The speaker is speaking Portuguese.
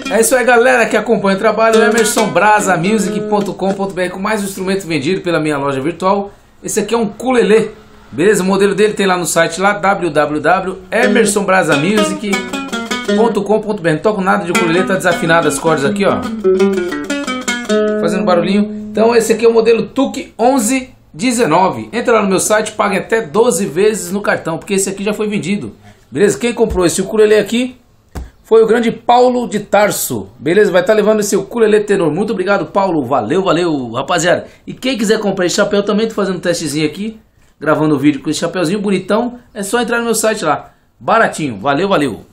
É isso aí, galera que acompanha o trabalho, emersonbrasamusic.com.br, com mais um instrumento vendido pela minha loja virtual. Esse aqui é um ukulele, beleza? O modelo dele tem lá no site lá, www.emersonbrasamusic.com.br. Não toco nada de ukulele, tá desafinado as cordas aqui, ó, fazendo barulhinho. Então esse aqui é o modelo TUC 1119. Entra lá no meu site, pague até 12 vezes no cartão, porque esse aqui já foi vendido, beleza? Quem comprou esse ukulele aqui foi o grande Paulo de Tarso, beleza? Vai estar levando esse ukulele tenor. Muito obrigado, Paulo. Valeu, valeu, rapaziada. E quem quiser comprar esse chapéu, também tô fazendo um testezinho aqui, gravando o vídeo com esse chapéuzinho bonitão. É só entrar no meu site lá. Baratinho. Valeu, valeu.